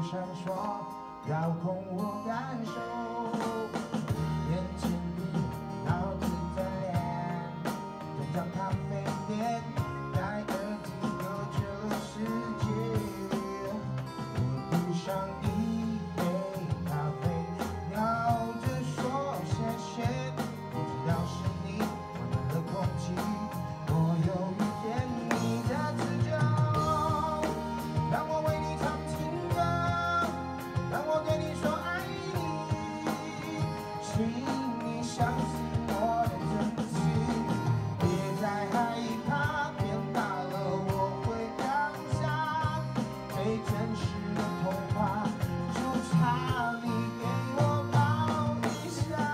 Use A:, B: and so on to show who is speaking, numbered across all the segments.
A: 闪烁，遥控我感受。眼前的脑子在练，中场咖啡店，戴耳机有这世界。我递上一杯咖啡，笑着说谢谢。不知道是你温暖了空气，我又遇见你的自救。 让我为你唱情歌，让我对你说爱你，请你相信我的真心，别再害怕，变大了我会放下最真实的童话，就差你给我抱一下。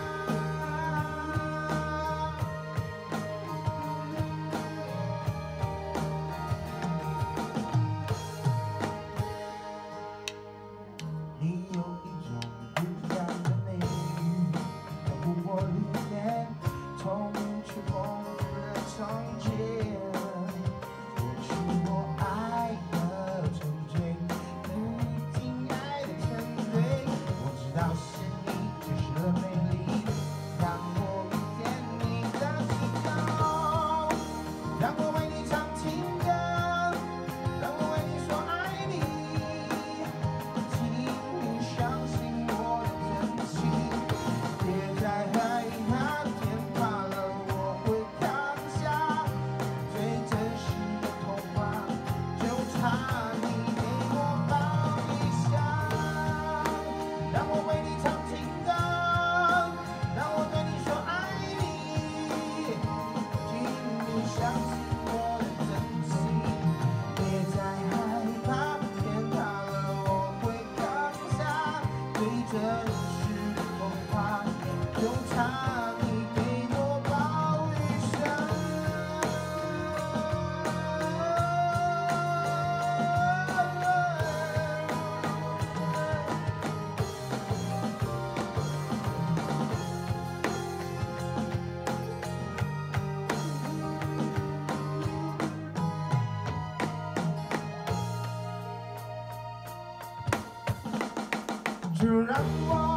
A: 你有一种不一样的美丽，在湖泊里面，充满吹风的从前。过去我爱的沉醉，如今爱的沉醉。我知道是你解释了美丽，让我遇见你的气球，让我为你唱情歌，让我为你说爱你。 相信我的真心，别再害怕，天怕了我会扛下最真实的童话，就差你给我抱一下，让我为你唱情歌，让我对你说爱你，请你相信我的真心，别再害怕，天怕了我会扛下。 最真实的童话，就差你给我抱一下。就让我。